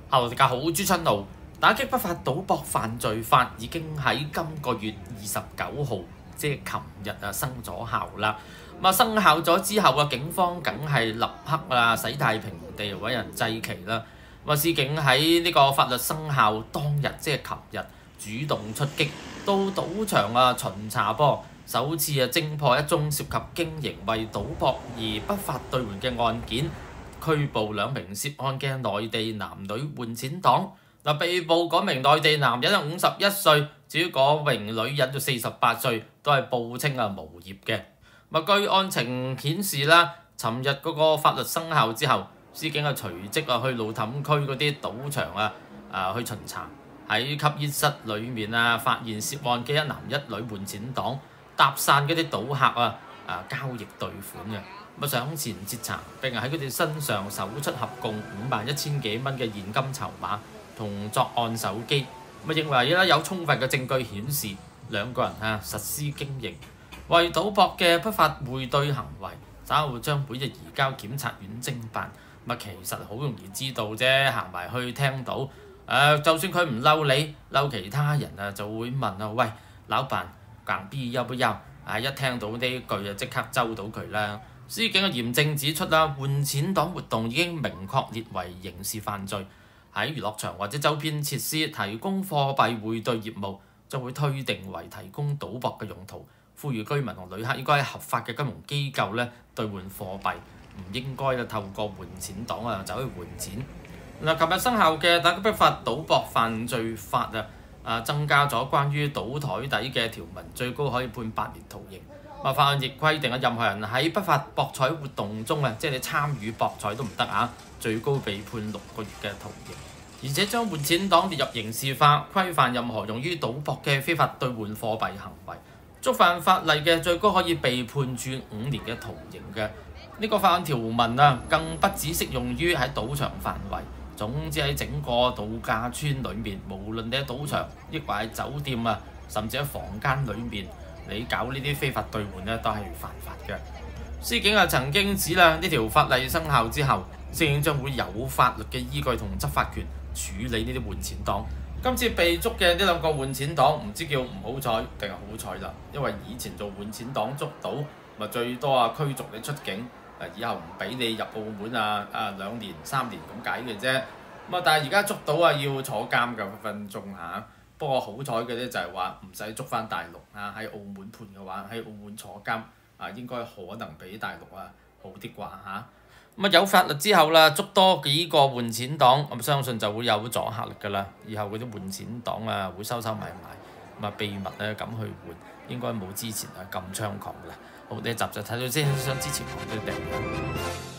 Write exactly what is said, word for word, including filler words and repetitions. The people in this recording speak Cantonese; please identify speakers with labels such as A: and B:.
A: Hello，大家好，朱春露。打擊不法賭博犯罪法已經喺今個月二十九號，即係琴日啊生咗效啦。咁啊生效咗之後啊，警方梗係立刻啊洗太平地揾人祭旗啦。咁啊司警喺呢個法律生效當日，即係琴日主動出擊，到賭場啊巡查噃，首次啊偵破一宗涉及經營為賭博而不法兌換嘅案件。拘捕兩名涉案嘅內地男女換錢黨。嗱，被捕嗰名內地男人係五十一歲，至於嗰名女人就四十八歲，都係報稱啊無業嘅。咁據案情顯示啦，尋日嗰個法律生效之後，司警啊隨即啊去路氹區嗰啲賭場啊啊去巡查，喺吸煙室裏面啊發現涉案嘅一男一女換錢黨搭訕嗰啲賭客啊啊交易兌款嘅。咁上前截查，並喺佢哋身上搜出合共五萬一千幾蚊嘅現金籌碼同作案手機。咁認為咧有充分嘅證據顯示兩個人啊實施經營為賭博嘅不法匯兌行為，稍後將每日移交檢察院偵辦。咁其實好容易知道啫，行埋去聽到誒、呃，就算佢唔嬲你，嬲其他人啊就會問啊，喂，老闆硬幣要不要？啊一聽到呢句啊，即刻周到佢啦。司警嘅嚴正指出啦，換錢黨活動已經明確列為刑事犯罪，喺娛樂場或者周邊設施提供貨幣匯兌業務，將會推定為提供賭博嘅用途。呼籲居民同旅客應該喺合法嘅金融機構咧兌換貨幣，唔應該咧透過換錢黨啊走去換錢。嗱，琴日生效嘅打擊不法賭博犯罪法啊，啊增加咗關於賭台底嘅條文，最高可以判八年徒刑。啊，法案亦規定啊，任何人喺不法博彩活動中啊，即係你參與博彩都唔得啊，最高被判六個月嘅徒刑。而且將換錢黨列入刑事法，規範任何用於賭博嘅非法兌換貨幣行為，觸犯法例嘅最高可以被判處五年嘅徒刑嘅。呢、這個法案條文啊，更不只適用於喺賭場範圍，總之喺整個度假村裏面，無論你喺賭場，抑或係酒店啊，甚至喺房間裏面，你搞呢啲非法兌換咧，都係犯法嘅。司警啊曾經指啦，呢條法例生效之後，司警將會有法律嘅依據同執法權處理呢啲換錢黨。今次被捉嘅呢兩個換錢黨，唔知叫唔好彩定係好彩啦，因為以前做換錢黨捉到，咪最多啊驅逐你出境，誒以後唔俾你入澳門啊啊兩年三年咁解嘅啫。咁啊，但係而家捉到啊要坐監㗎分分鐘嚇。不過好彩嘅咧就係話唔使捉翻大陸啊，喺澳門判嘅話喺澳門坐監啊，應該可能比大陸啊好啲啩嚇。咁啊有法律之後啦，捉多幾個換錢黨，咁相信就會有阻嚇力㗎啦。以後嗰啲換錢黨啊會收收埋埋，咁啊秘密咧咁去換，應該冇之前啊咁猖狂㗎啦。好，呢一集就睇到先，想支持我嘅訂閱。